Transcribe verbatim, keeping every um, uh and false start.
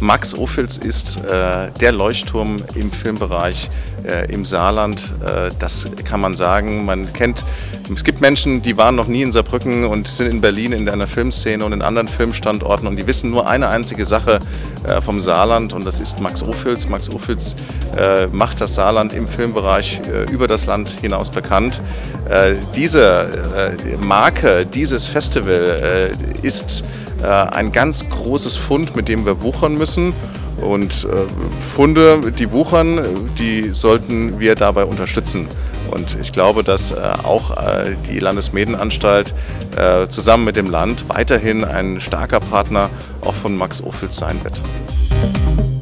Max Ophüls ist äh, der Leuchtturm im Filmbereich äh, im Saarland. Äh, das kann man sagen. Man kennt, es gibt Menschen, die waren noch nie in Saarbrücken und sind in Berlin in einer Filmszene und in anderen Filmstandorten und die wissen nur eine einzige Sache äh, vom Saarland und das ist Max Ophüls. Max Ophüls äh, macht das Saarland im Filmbereich äh, über das Land hinaus bekannt. Äh, diese äh, Marke, dieses Festival äh, ist ein ganz großes Fund, mit dem wir wuchern müssen. Und äh, Funde, die wuchern, die sollten wir dabei unterstützen. Und ich glaube, dass äh, auch äh, die Landesmedienanstalt äh, zusammen mit dem Land weiterhin ein starker Partner auch von Max Ophüls sein wird.